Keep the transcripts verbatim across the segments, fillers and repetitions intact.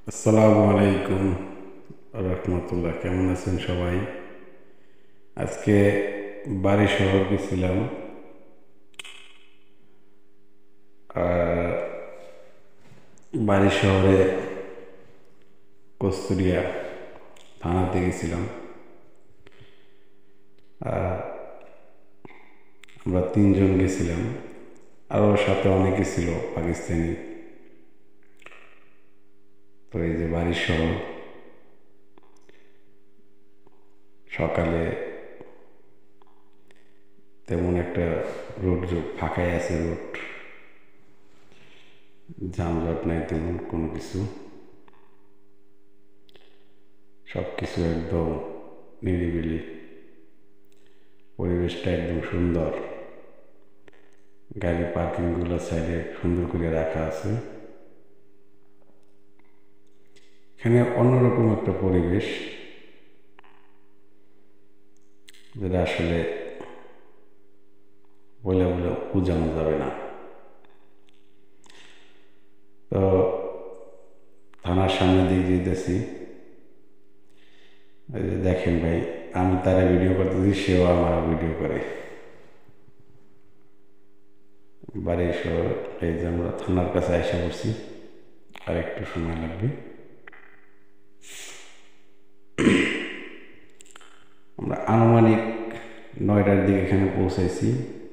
আসসালামু আলাইকুম রহমতুল্লাহ। কেমন আছেন সবাই? আজকে বাড়ি শহর গেছিলাম, আর বাড়ি শহরে কস্তুরিয়া থানাতে গেছিলাম। আর আমরা তিনজন গেছিলাম, আরও সাথে অনেকে ছিল পাকিস্তানি। তো এই যে বাড়ি শহর, সকালে তেমন একটা রোড ফাঁকাই আছে, রোড যানজট নাই তেমন কোনো কিছু, সব কিছু একদম নিরিবিলি, পরিবেশটা একদম সুন্দর। গাড়ি পার্কিংগুলো সাইডে সুন্দর করে রাখা আছে। এখানে অন্যরকম একটা পরিবেশ, যেটা আসলে বলে বলে বোঝানো যাবে না। তো থানার সামনে দিয়ে যেতেছি, দেখেন ভাই, আমি তারা ভিডিও করতেছি, সেও আমার ভিডিও করে। বাড়ি শহর, এই যে আমরা থানার কাছে এসে পড়ছি, আর একটু সময় লাগবে। আমরা আনুমানিক নয়টার দিকে এখানে পৌঁছাইছি।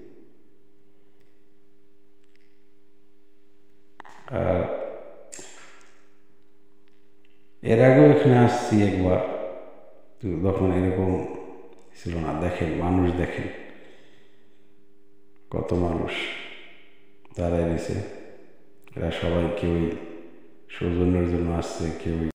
আর এর আগেও এখানে আসছি একবার, তো তখন এরকম ছিল না। দেখেন মানুষ, দেখেন কত মানুষ দাঁড়ায় রয়েছে। এরা সবাই কেউই সৌজন্যের জন্য আসছে, কেউই